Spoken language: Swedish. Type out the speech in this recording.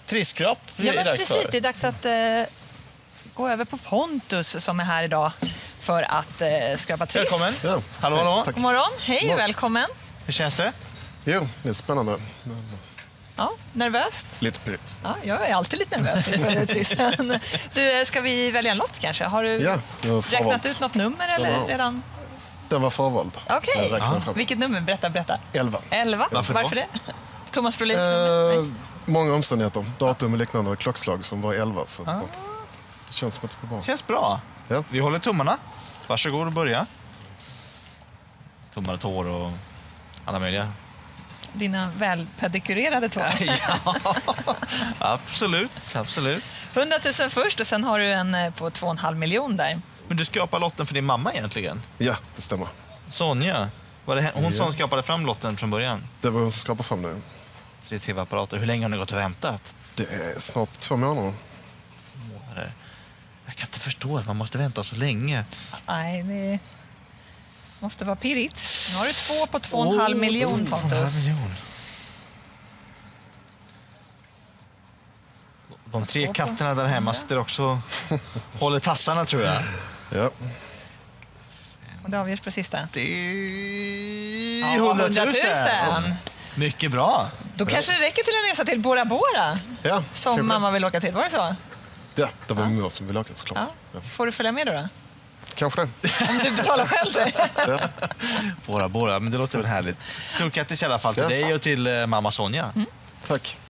trisskrap. Ja, men precis. Det är dags att gå över på Pontus som är här idag för att skrapa triss. Välkommen. Ja. Hallå, hallå. Tack. God morgon. Hej, välkommen. Hur känns det? Jo, det är spännande. Ja, nervöst? Lite pirrigt. Ja, jag är alltid lite nervös inför trissen. Du, ska vi välja en lott kanske? Har du Ja, jag har räknat förvalt. ut något nummer eller Ja. redan? Den var förvald. Okej. Jag räknade fram. Vilket nummer? Berätta. 11. 11. Varför då? det? Thomas Brolins nummer? Nej. Många omständigheter. Datum och liknande klockslag som var 11. Så det känns som att det blir bra. Känns bra. Ja. Vi håller tummarna. Varsågod och börja. Tummar och tår och alla möjliga. Dina välpedikurerade tår. Ja, absolut. 100 000 först och sen har du en på 2,5 miljoner där. Men du skrapar lotten för din mamma egentligen. Ja, det stämmer. Sonja. Var det hon som skapade fram lotten från början? Det var hon som skapade fram det. 3 tv-apparater. Hur länge har ni gått och väntat? Det är snart 2 månader. Månader. Jag kan inte förstå att man måste vänta så länge. Nej, det måste vara pirrigt. Nu har du 2 på 2,5 miljoner, Pontus. 2,5 miljoner. De 3 katterna där hemma sitter också håller tassarna, tror jag. Ja. Och det avgörs på sista. Det är Ja, 100 100 000. 000. Mycket bra. Då kanske det räcker till en resa till Bora Bora Ja, som kanske. mamma vill åka till. Var det så? Ja, det var min mor som ville åka såklart. Ja. Får du följa med då? Kanske det. Om du betalar själv så. Bora, men det låter väl härligt. Stort grattis i alla fall till Ja. dig och till mamma Sonja. Tack.